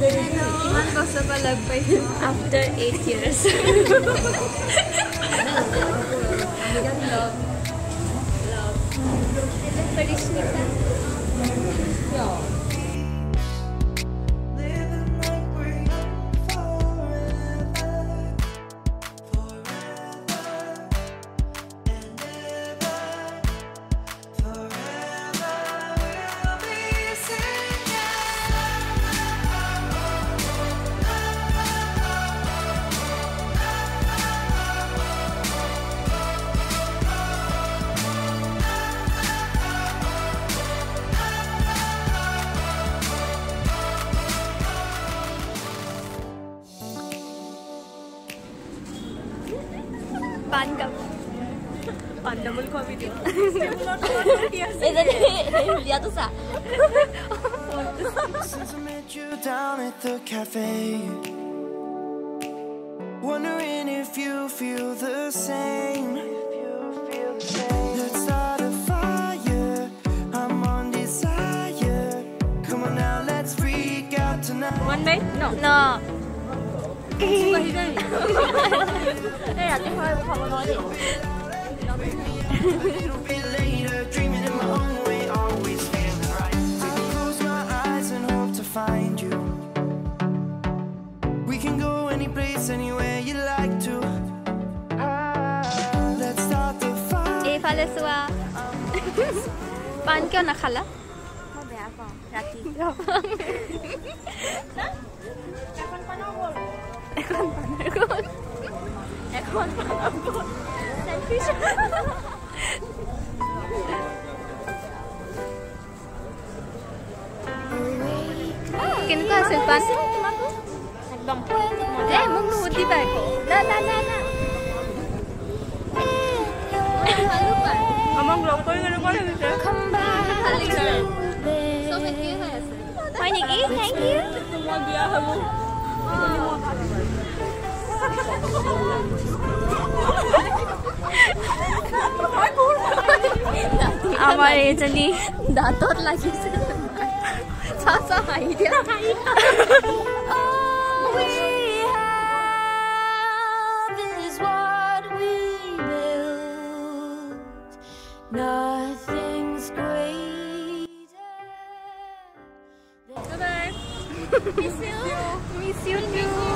After 8 years. Pan double ko video. Lihat tuh sa. Since I met you down at the cafe, wondering if you feel the same. Let's start a fire. I'm on desire. Come on now, let's freak out tonight. One bite? No. No. Suka hidang. Đây là cái hơi của phòng nói đi. A little bit later, dreaming in my own way, always feeling right. I'll close my eyes and hope to find you. We can go any place, anywhere you like to. Let's start the fire. এই ফালে চোৱা পান কিয় নাখালা? মই বেয়া পাওঁ ৰাতি। এখন পানৰ গ'ল। Selfish. কেনেকুৱা আছিল পান? একদম মোক নুসুধিবা একো। না আমাক লগ কৰি কেনেকুৱা লাগিছে? ভাল লাগিছে। চব একেই হৈ আছে। হয় নেকি? Thank you. মই বিয়া হ'লো। আমাৰ এজনী দাঁতত লাগিছে। চাচা হাঁহি দিয়া। Nothing's greater. Miss you too.